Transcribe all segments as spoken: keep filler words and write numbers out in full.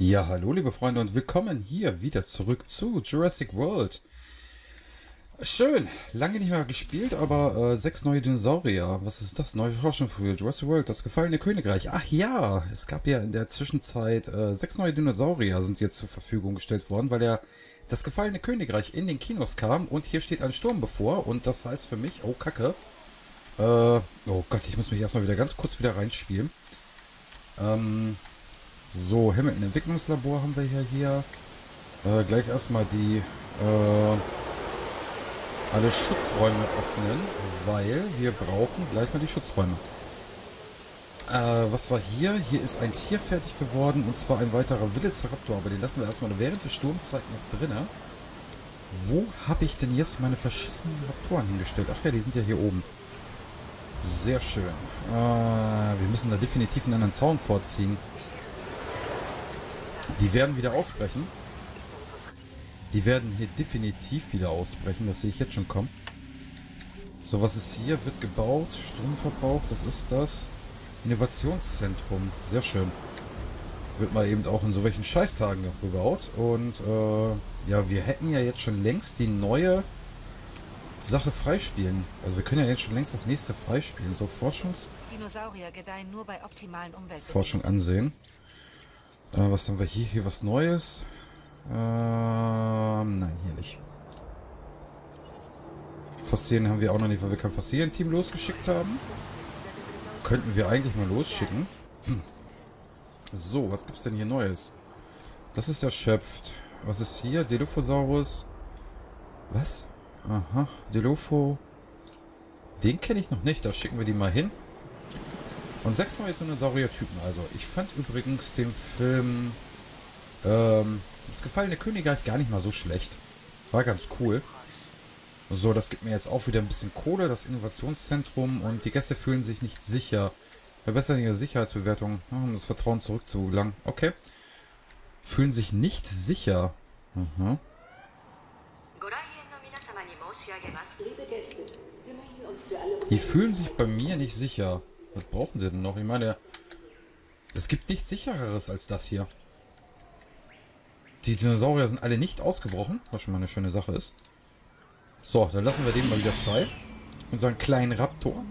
Ja, hallo liebe Freunde und willkommen hier wieder zurück zu Jurassic World. Schön, lange nicht mehr gespielt, aber äh, sechs neue Dinosaurier. Was ist das? Neue Forschung für Jurassic World, das gefallene Königreich. Ach ja, es gab ja in der Zwischenzeit äh, sechs neue Dinosaurier sind jetzt zur Verfügung gestellt worden, weil ja das gefallene Königreich in den Kinos kam und hier steht ein Sturm bevor und das heißt für mich, oh Kacke, äh, oh Gott, ich muss mich erstmal wieder ganz kurz wieder reinspielen. Ähm... So, Hamilton Entwicklungslabor haben wir ja hier. Äh, gleich erstmal die äh, alle Schutzräume öffnen, weil wir brauchen gleich mal die Schutzräume. Äh, was war hier? Hier ist ein Tier fertig geworden und zwar ein weiterer Velociraptor, aber den lassen wir erstmal während der Sturmzeit noch drinne. Wo habe ich denn jetzt meine verschissenen Raptoren hingestellt? Ach ja, die sind ja hier oben. Sehr schön. Äh, wir müssen da definitiv einen anderen Zaun vorziehen. Die werden wieder ausbrechen. Die werden hier definitiv wieder ausbrechen. Das sehe ich jetzt schon kommen. So, was ist hier? Wird gebaut. Stromverbrauch, das ist das. Innovationszentrum. Sehr schön. Wird mal eben auch in so welchen Scheißtagen gebaut. Und äh, ja, wir hätten ja jetzt schon längst die neue Sache freispielen. Also wir können ja jetzt schon längst das nächste freispielen. So, Forschungs... Dinosaurier gedeihen nur bei optimalen Umweltbedingungen. Forschung ansehen. Äh, was haben wir hier? Hier was Neues? Ähm, nein, hier nicht. Fossilien haben wir auch noch nicht, weil wir kein Fossilienteam losgeschickt haben. Könnten wir eigentlich mal losschicken. Hm. So, was gibt's denn hier Neues? Das ist erschöpft. Was ist hier? Dilophosaurus. Was? Aha, Dilopho. Den kenne ich noch nicht, da schicken wir die mal hin. Und sechs neue Dinosaurier-Typen. Also, ich fand übrigens den Film ähm, das gefallene Königreich gar nicht mal so schlecht. War ganz cool. So, das gibt mir jetzt auch wieder ein bisschen Kohle, das Innovationszentrum. Und die Gäste fühlen sich nicht sicher. Verbessern ihre Sicherheitsbewertung, um das Vertrauen zurückzugelangen. Okay. Fühlen sich nicht sicher. Mhm. Die fühlen sich bei mir nicht sicher. Was brauchen sie denn noch? Ich meine, es gibt nichts sichereres als das hier. Die Dinosaurier sind alle nicht ausgebrochen, was schon mal eine schöne Sache ist. So, dann lassen wir den mal wieder frei. Unseren kleinen Raptor.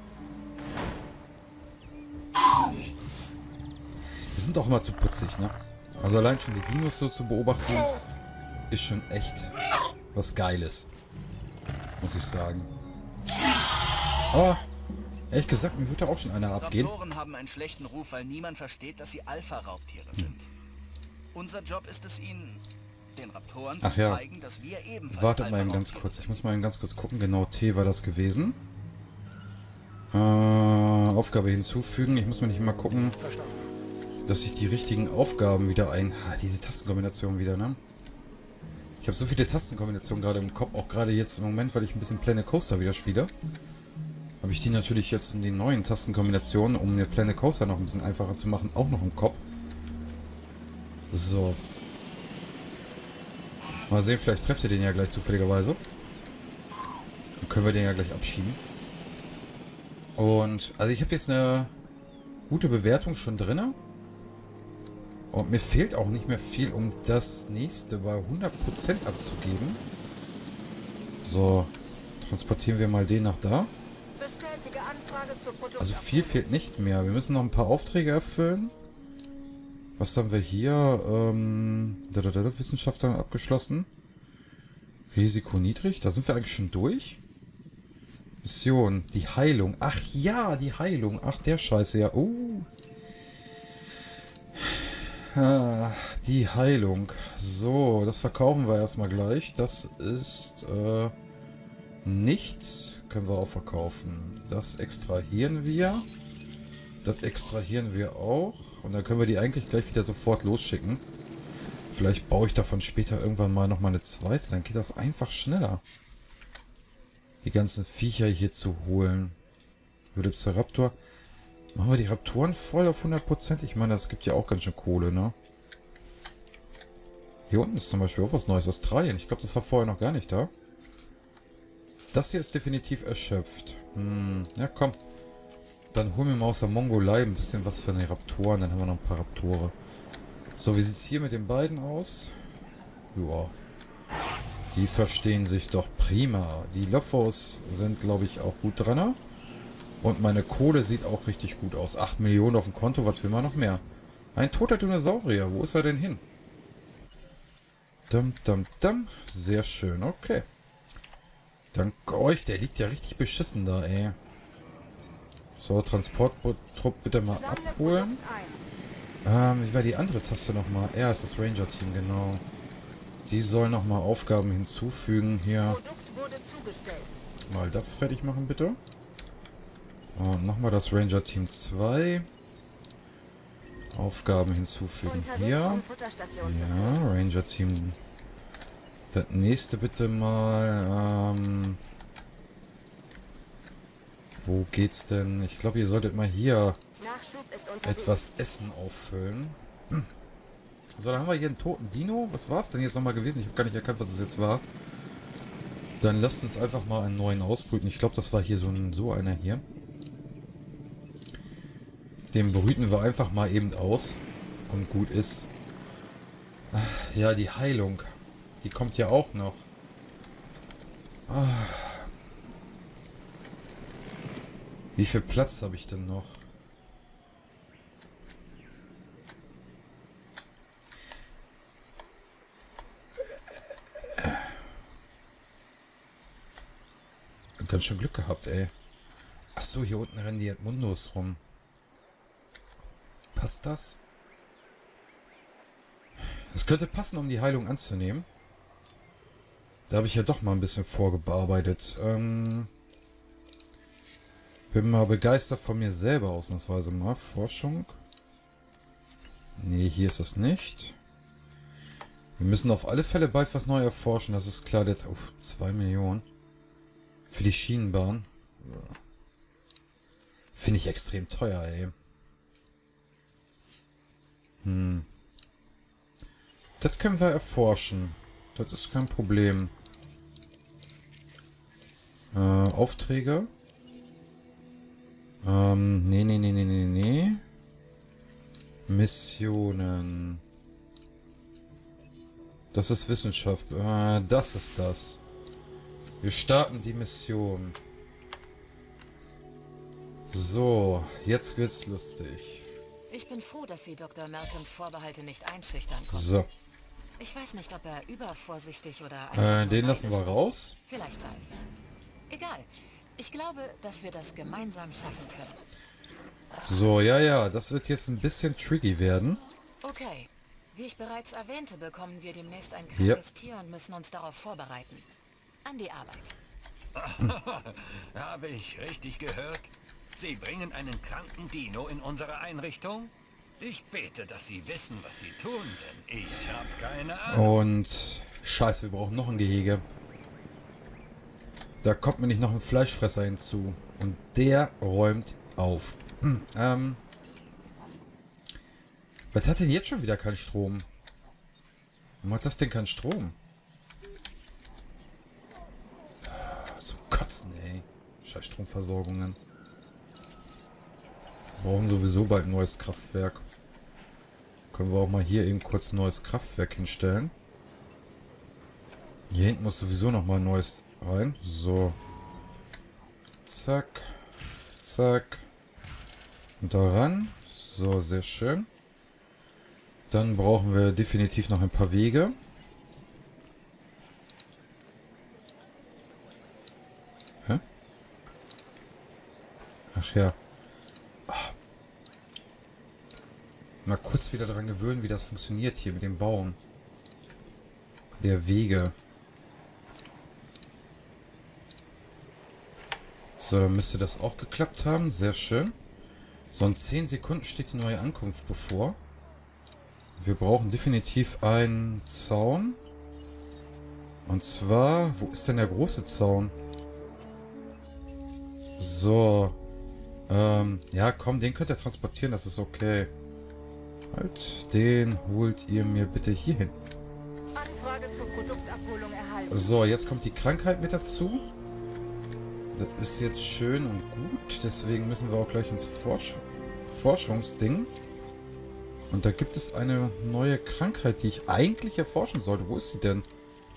Die sind auch immer zu putzig, ne? Also allein schon die Dinos so zu beobachten, ist schon echt was Geiles. Muss ich sagen. Aber... ehrlich gesagt, mir würde da auch schon einer abgehen. Raptoren haben einen schlechten Ruf, weil niemand versteht, dass sie Alpha-Raubtiere sind. Hm. Unser Job ist es ihnen, den Raptoren Ach zu ja. zeigen, dass wir ebenfalls Wartet mal eben ganz kurz. Ich muss mal eben ganz kurz gucken. Genau, T war das gewesen. Äh, Aufgabe hinzufügen. Ich muss mal nicht mal gucken, dass ich die richtigen Aufgaben wieder ein... Ah, diese Tastenkombination wieder, ne? Ich habe so viele Tastenkombinationen gerade im Kopf, auch gerade jetzt im Moment, weil ich ein bisschen Planet Coaster wieder spiele. Habe ich die natürlich jetzt in den neuen Tastenkombinationen, um mir Planet Coaster noch ein bisschen einfacher zu machen, auch noch im Kopf. So. Mal sehen, vielleicht trefft ihr den ja gleich zufälligerweise. Dann können wir den ja gleich abschieben. Und, also ich habe jetzt eine gute Bewertung schon drin. Und mir fehlt auch nicht mehr viel, um das nächste bei hundert Prozent abzugeben. So. Transportieren wir mal den nach da. Also viel fehlt nicht mehr. Wir müssen noch ein paar Aufträge erfüllen. Was haben wir hier? Ähm, da, da, da, Wissenschaftler abgeschlossen. Risiko niedrig. Da sind wir eigentlich schon durch. Mission. Die Heilung. Ach ja, die Heilung. Ach, der Scheiße, ja. Oh. Ah, die Heilung. So, das verkaufen wir erstmal gleich. Das ist, äh... nichts können wir auch verkaufen. Das extrahieren wir. Das extrahieren wir auch. Und dann können wir die eigentlich gleich wieder sofort losschicken. Vielleicht baue ich davon später irgendwann mal nochmal eine zweite. Dann geht das einfach schneller. Die ganzen Viecher hier zu holen. Velociraptor. Machen wir die Raptoren voll auf hundert Prozent? Ich meine, das gibt ja auch ganz schön Kohle, ne? Hier unten ist zum Beispiel auch was Neues. Australien. Ich glaube, das war vorher noch gar nicht da. Das hier ist definitiv erschöpft. Hm, ja komm. Dann holen wir mal aus der Mongolei ein bisschen was für die Raptoren. Dann haben wir noch ein paar Raptore. So, wie sieht es hier mit den beiden aus? Ja. Die verstehen sich doch prima. Die Lophos sind, glaube ich, auch gut dran. Und meine Kohle sieht auch richtig gut aus. acht Millionen auf dem Konto, was will man noch mehr? Ein toter Dinosaurier. Wo ist er denn hin? Dum, dum, dum. Sehr schön, okay. Dank euch, der liegt ja richtig beschissen da, ey. So, Transporttrupp bitte mal abholen. Ähm, wie war die andere Taste nochmal? Er ist das Ranger-Team, genau. Die soll nochmal Aufgaben hinzufügen. Hier. Mal das fertig machen, bitte. Und nochmal das Ranger-Team zwei. Aufgaben hinzufügen hier. Ja, Ranger-Team. Das nächste bitte mal. Ähm, wo geht's denn? Ich glaube, ihr solltet mal hier etwas Essen auffüllen. So, dann haben wir hier einen toten Dino. Was war es denn jetzt nochmal gewesen? Ich habe gar nicht erkannt, was es jetzt war. Dann lasst uns einfach mal einen neuen ausbrüten. Ich glaube, das war hier so, ein, so einer hier. Den brüten wir einfach mal eben aus. Und gut ist. Ja, die Heilung. Die kommt ja auch noch. Wie viel Platz habe ich denn noch? Ganz schön Glück gehabt, ey. Achso, hier unten rennen die Edmundos rum. Passt das? Das könnte passen, um die Heilung anzunehmen. Da habe ich ja doch mal ein bisschen vorgearbeitet. Ähm, bin mal begeistert von mir selber ausnahmsweise mal. Forschung. Nee, hier ist es nicht. Wir müssen auf alle Fälle bald was neu erforschen. Das ist klar. Jetzt auf zwei Millionen. Für die Schienenbahn. Finde ich extrem teuer, ey. Hm. Das können wir erforschen. Das ist kein Problem. Äh, Aufträge. Ähm, nee, nee, nee, nee, nee, nee. Missionen. Das ist Wissenschaft. Äh, das ist das. Wir starten die Mission. So, jetzt wird's lustig. Ich bin froh, dass Sie Doktor Malcolms Vorbehalte nicht einschüchtern konnten. So. Ich weiß nicht, ob er übervorsichtig oder... Äh, den lassen wir raus. Vielleicht beides. Egal. Ich glaube, dass wir das gemeinsam schaffen können. So, ja, ja. Das wird jetzt ein bisschen tricky werden. Okay. Wie ich bereits erwähnte, bekommen wir demnächst ein krankes Yep. Tier und müssen uns darauf vorbereiten. An die Arbeit. Habe ich richtig gehört? Sie bringen einen kranken Dino in unsere Einrichtung? Ich bete, dass Sie wissen, was Sie tun, denn ich habe keine Ahnung. Und... Scheiße, wir brauchen noch ein Gehege. Da kommt mir nicht noch ein Fleischfresser hinzu. Und der räumt auf. Hm, ähm... Was hat denn jetzt schon wieder keinen Strom? Warum hat das denn keinen Strom? Zum Kotzen, ey. Scheiß Stromversorgungen. Wir brauchen sowieso bald ein neues Kraftwerk. Können wir auch mal hier eben kurz ein neues Kraftwerk hinstellen. Hier hinten muss sowieso noch mal ein neues rein. So. Zack. Zack. Und daran. So, sehr schön. Dann brauchen wir definitiv noch ein paar Wege. Hä? Ach ja. Ach. Mal kurz wieder daran gewöhnen, wie das funktioniert hier mit dem Bauen der Wege. So, dann müsste das auch geklappt haben. Sehr schön. So, in zehn Sekunden steht die neue Ankunft bevor. Wir brauchen definitiv einen Zaun. Und zwar, wo ist denn der große Zaun? So. Ähm, ja, komm, den könnt ihr transportieren, das ist okay. Halt, den holt ihr mir bitte hier hin. Anfrage zur Produktabholung erhalten. So, jetzt kommt die Krankheit mit dazu. Das ist jetzt schön und gut, deswegen müssen wir auch gleich ins Forsch Forschungsding. Und da gibt es eine neue Krankheit, die ich eigentlich erforschen sollte. Wo ist sie denn?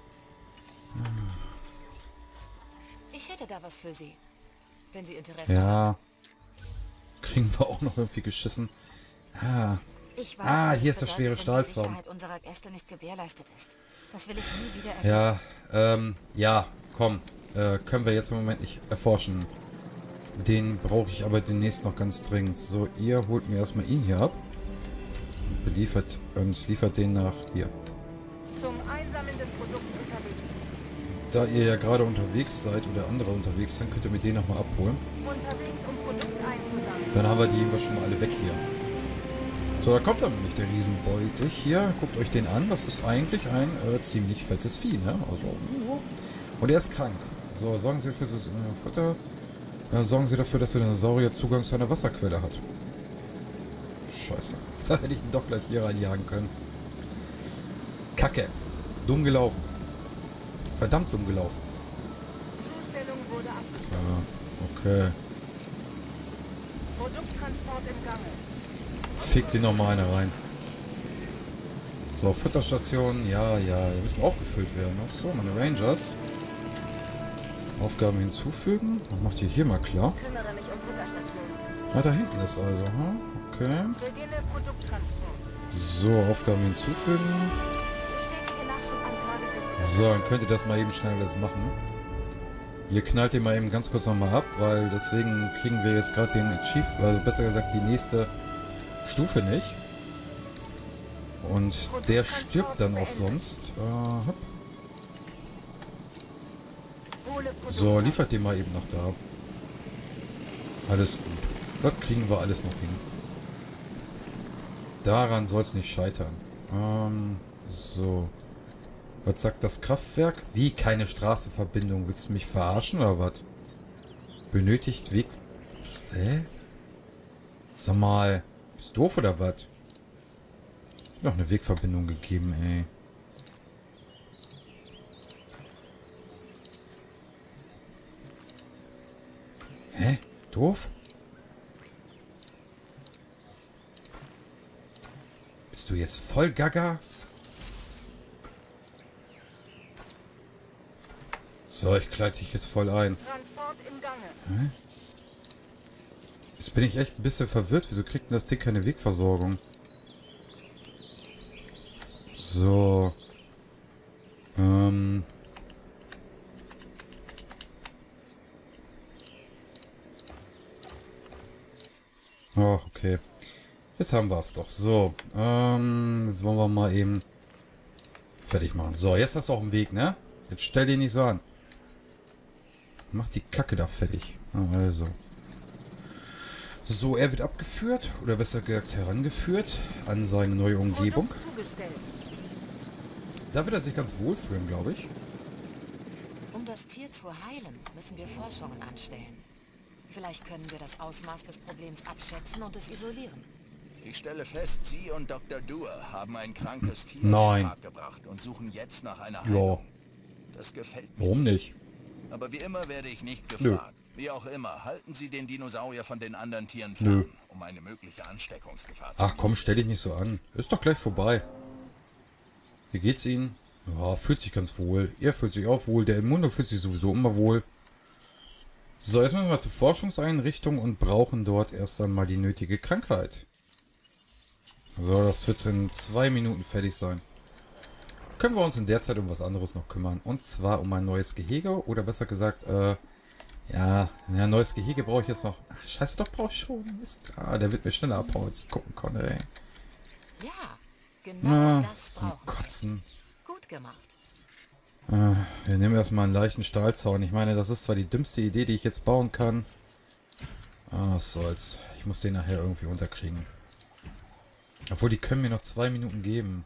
Ich hätte da was für Sie, wenn Sie Interesse haben. Ja. Kriegen wir auch noch irgendwie geschissen. Ah. Ich weiß, Ah, was hier es ist der schwere bedeutet, wenn die Stahlzaun. Sicherheit unserer Gäste nicht gewährleistet ist. Das will ich nie wieder erleben. Ja, ähm, ja, komm. Äh, können wir jetzt im Moment nicht erforschen. Den brauche ich aber demnächst noch ganz dringend. So, ihr holt mir erstmal ihn hier ab. Und beliefert und liefert den nach hier. Zum Einsammeln des Produkts unterwegs. Da ihr ja gerade unterwegs seid oder andere unterwegs sind, könnt ihr mir den nochmal abholen. Unterwegs, um Produkt einzusammeln. Dann haben wir die jedenfalls schon mal alle weg hier. So, da kommt dann nämlich der Riesenbeutich hier. Guckt euch den an. Das ist eigentlich ein äh, ziemlich fettes Vieh, ne? Also, und er ist krank. So, sorgen Sie für das äh, Futter. Äh, sorgen Sie dafür, dass der Dinosaurier Zugang zu einer Wasserquelle hat. Scheiße. Da hätte ich ihn doch gleich hier reinjagen können. Kacke. Dumm gelaufen. Verdammt dumm gelaufen. Zustellung wurde abgeschlossen. Ja, okay. Produkttransport im Gange. Fick den nochmal eine rein. So, Futterstationen. Ja, ja. Die müssen aufgefüllt werden. Noch so, meine Rangers. Aufgaben hinzufügen. Dann macht ihr hier mal klar. Kümmere mich um Futterstation. Ah, da hinten ist also. Hm? Okay. Beginne Produkttransport. So, Aufgaben hinzufügen. Bestätige Nachschubanfrage für So, dann könnt ihr das mal eben schnell alles machen. Ihr knallt den mal eben ganz kurz nochmal ab, weil deswegen kriegen wir jetzt gerade den Chief, also besser gesagt die nächste Stufe nicht. Und der stirbt dann auch sonst. Äh, hopp. So, liefert den mal eben noch da. Alles gut. Das kriegen wir alles noch hin. Daran soll es nicht scheitern. Ähm, so. Was sagt das Kraftwerk? Wie, keine Straßenverbindung? Willst du mich verarschen oder was? Benötigt Weg... Hä? Sag mal, bist du doof oder was? Noch eine Wegverbindung gegeben, ey. Hä? Doof? Bist du jetzt voll gaga? So, ich kleide dich jetzt voll ein. Transport im Gange. Hä? Jetzt bin ich echt ein bisschen verwirrt. Wieso kriegt denn das Ding keine Wegversorgung? So. Ähm. Oh, okay. Jetzt haben wir es doch. So. Ähm, jetzt wollen wir mal eben fertig machen. So, jetzt hast du auch einen Weg, ne? Jetzt stell dich nicht so an. Mach die Kacke da fertig. Also. So, er wird abgeführt, oder besser gesagt herangeführt, an seine neue Umgebung. Da wird er sich ganz wohl fühlen, glaube ich. Um das Tier zu heilen, müssen wir Forschungen anstellen. Vielleicht können wir das Ausmaß des Problems abschätzen und es isolieren. Ich stelle fest, Sie und Doktor Duer haben ein krankes Tier Nein. in Park gebracht und suchen jetzt nach einer Ja. Heilung. Das gefällt mir. Warum nicht? Aber wie immer werde ich nicht Nö. gefragt. Wie auch immer, halten Sie den Dinosaurier von den anderen Tieren Nö. fern, um eine mögliche Ansteckungsgefahr zu Ach komm, stell dich nicht so an. Ist doch gleich vorbei. Wie geht's Ihnen? Ja, fühlt sich ganz wohl. Er fühlt sich auch wohl. Der Immuno fühlt sich sowieso immer wohl. So, jetzt müssen wir zur Forschungseinrichtung und brauchen dort erst einmal die nötige Krankheit. So, das wird in zwei Minuten fertig sein. Können wir uns in der Zeit um was anderes noch kümmern. Und zwar um ein neues Gehege. Oder besser gesagt, äh, ja, ein neues Gehege brauche ich jetzt noch. Ach, scheiße, doch brauche ich schon. Mist. Ah, der wird mir schneller abhauen, als ich gucken konnte, ey. Ja, genau Ah, das zum brauchen wir. Kotzen. Gut gemacht. Äh, wir nehmen erstmal einen leichten Stahlzaun. Ich meine, das ist zwar die dümmste Idee, die ich jetzt bauen kann. Ah, was soll's. Ich muss den nachher irgendwie unterkriegen. Obwohl, die können mir noch zwei Minuten geben.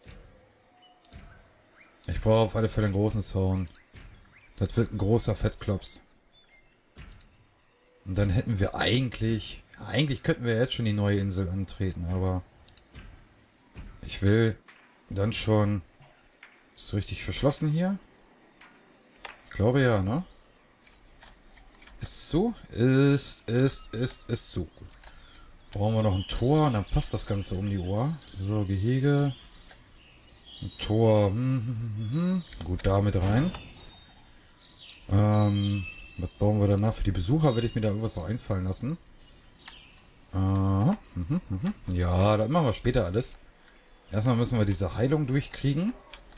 Ich brauche auf alle Fälle einen großen Zaun. Das wird ein großer Fettklops. Und dann hätten wir eigentlich... Eigentlich könnten wir jetzt schon die neue Insel antreten, aber... Ich will dann schon... Ist richtig verschlossen hier? Ich glaube ja, ne? Ist zu? Ist, ist, ist, ist zu. Gut. Brauchen wir noch ein Tor und dann passt das Ganze um die Uhr. So, Gehege. Ein Tor. Hm, hm, hm, hm. Gut, da mit rein. Ähm, was bauen wir danach? Für die Besucher werde ich mir da irgendwas noch einfallen lassen. Äh, hm, hm, hm. Ja, das machen wir später alles. Erstmal müssen wir diese Heilung durchkriegen.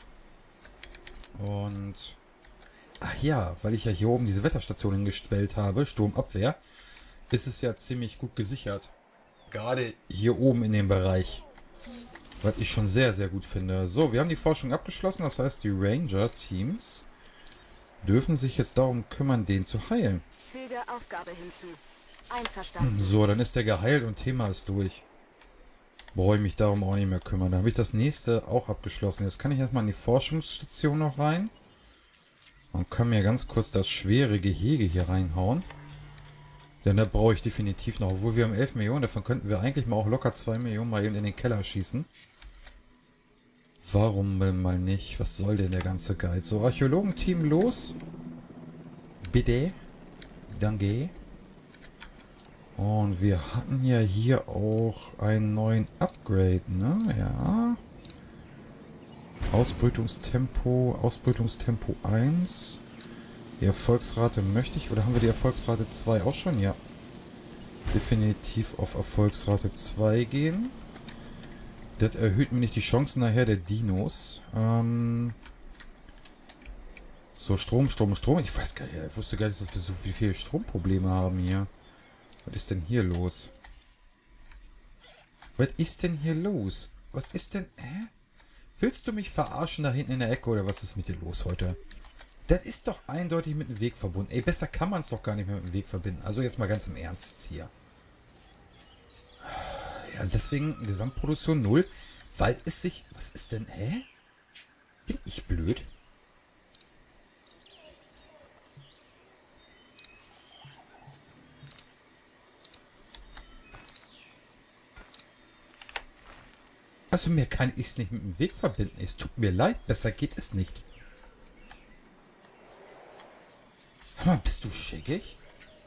Und... Ach ja, weil ich ja hier oben diese Wetterstation hingestellt habe, Sturmabwehr, ist es ja ziemlich gut gesichert. Gerade hier oben in dem Bereich. Was ich schon sehr, sehr gut finde. So, wir haben die Forschung abgeschlossen. Das heißt, die Ranger-Teams dürfen sich jetzt darum kümmern, den zu heilen. Füge Aufgabe hinzu. Einverstanden. So, dann ist der geheilt und Thema ist durch. Brauche ich mich darum auch nicht mehr kümmern. Dann habe ich das nächste auch abgeschlossen. Jetzt kann ich erstmal in die Forschungsstation noch rein. Und kann mir ganz kurz das schwere Gehege hier reinhauen. Denn da brauche ich definitiv noch. Obwohl wir haben elf Millionen, davon könnten wir eigentlich mal auch locker zwei Millionen mal eben in den Keller schießen. Warum mal nicht? Was soll denn der ganze Guide? So, Archäologenteam los. Bitte. Danke. Und wir hatten ja hier auch einen neuen Upgrade, ne? Ja. Ausbrütungstempo, Ausbrütungstempo eins. Die Erfolgsrate möchte ich, oder haben wir die Erfolgsrate zwei auch schon? Ja. Definitiv auf Erfolgsrate zwei gehen. Das erhöht mir nicht die Chancen nachher der Dinos. Ähm so, Strom, Strom, Strom. Ich weiß gar nicht, ich wusste gar nicht, dass wir so viele Stromprobleme haben hier. Was ist denn hier los? Was ist denn hier los? Was ist denn... Hä? Willst du mich verarschen da hinten in der Ecke oder was ist mit dir los heute? Das ist doch eindeutig mit dem Weg verbunden. Ey, besser kann man es doch gar nicht mehr mit dem Weg verbinden. Also jetzt mal ganz im Ernst jetzt hier. Ja, deswegen Gesamtproduktion null, weil es sich... Was ist denn... Hä? Bin ich blöd? Also mehr kann ich es nicht mit dem Weg verbinden. Es tut mir leid, besser geht es nicht. Hör mal, bist du schickig?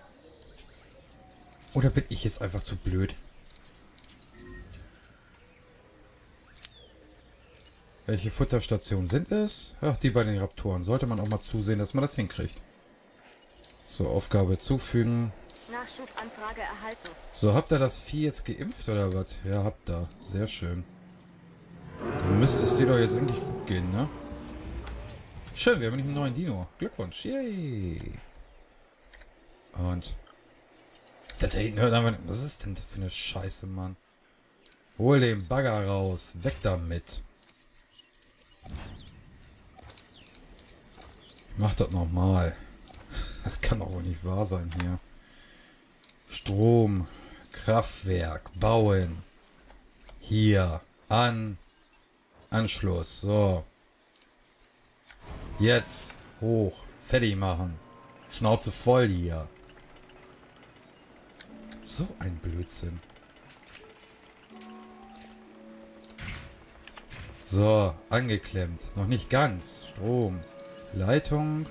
Oder bin ich jetzt einfach zu blöd? Welche Futterstationen sind es? Ach, die bei den Raptoren. Sollte man auch mal zusehen, dass man das hinkriegt. So, Aufgabe zufügen. Nachschubanfrage erhalten. So, habt ihr das Vieh jetzt geimpft oder was? Ja, habt ihr. Sehr schön. Dann müsste es dir doch jetzt eigentlich gut gehen, ne? Schön, wir haben nämlich einen neuen Dino. Glückwunsch. Yay. Und... Das da hinten hört einfach... Was ist denn das für eine Scheiße, Mann? Hol den Bagger raus. Weg damit. Mach das nochmal. Das kann doch wohl nicht wahr sein hier. Strom. Kraftwerk. Bauen. Hier. An... Anschluss, so. Jetzt hoch, fertig machen. Schnauze voll hier. So ein Blödsinn. So, angeklemmt. Noch nicht ganz. Strom. Leitung.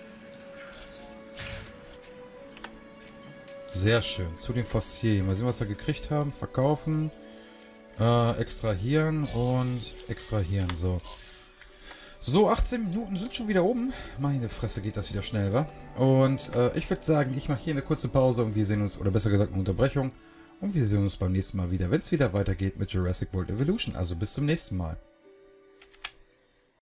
Sehr schön. Zu den Fossilien. Mal sehen, was wir gekriegt haben. Verkaufen. Äh, extrahieren und extrahieren, so. So, achtzehn Minuten sind schon wieder oben. Meine Fresse, geht das wieder schnell, wa? Und äh, ich würde sagen, ich mache hier eine kurze Pause und wir sehen uns, oder besser gesagt eine Unterbrechung. Und wir sehen uns beim nächsten Mal wieder, wenn es wieder weitergeht mit Jurassic World Evolution. Also bis zum nächsten Mal.